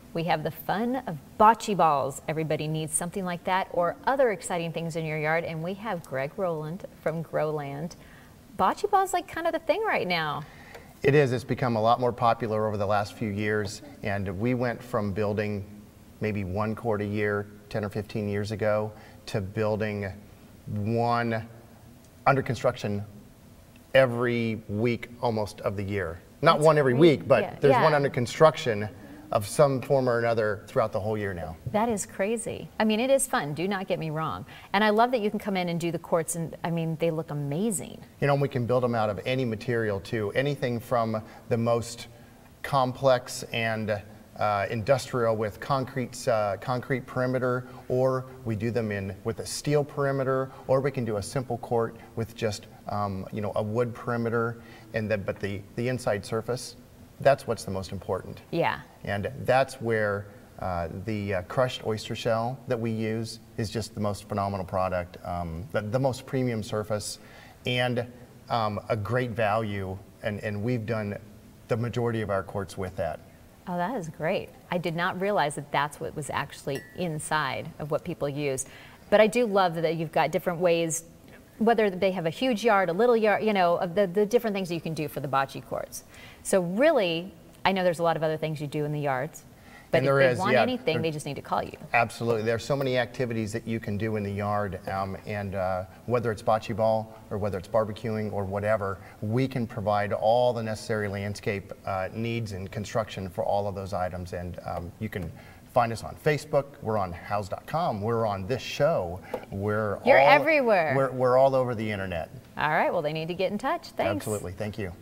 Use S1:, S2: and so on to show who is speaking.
S1: We have the fun of bocce balls. Everybody needs something like that or other exciting things in your yard, and we have Greg Rowland from Growland. Bocce ball's like kind of the thing right now.
S2: It is. It's become a lot more popular over the last few years, and we went from building maybe one court a year 10 or 15 years ago to building one under construction every week almost of the year. Not
S1: That's
S2: one every
S1: great.
S2: week, but
S1: Yeah.
S2: there's
S1: Yeah.
S2: one under construction of some form or another throughout the whole year now.
S1: That is crazy. I mean, it is fun, do not get me wrong. And I love that you can come in and do the courts, and I mean, they look amazing.
S2: You know, we can build them out of any material too, anything from the most complex and industrial with concrete perimeter, or we do them in with a steel perimeter, or we can do a simple court with just you know, a wood perimeter, and but the inside surface, that's what's the most important.
S1: Yeah.
S2: And that's where the crushed oyster shell that we use is just the most phenomenal product, the most premium surface, and a great value, and we've done the majority of our courts with that.
S1: Oh, that is great. I did not realize that that's what was actually inside of what people use. But I do love that you've got different ways, whether they have a huge yard, a little yard, you know, of the different things that you can do for the bocce courts. So really, I know there's a lot of other things you do in the yards, but if they want anything, they just need to call you.
S2: Absolutely. There's so many activities that you can do in the yard, and whether it's bocce ball or whether it's barbecuing or whatever, we can provide all the necessary landscape needs and construction for all of those items. And you can find us on Facebook. We're on house.com. We're on this show.
S1: You're everywhere.
S2: We're all over the internet.
S1: All right. Well, they need to get in touch. Thanks.
S2: Absolutely. Thank you.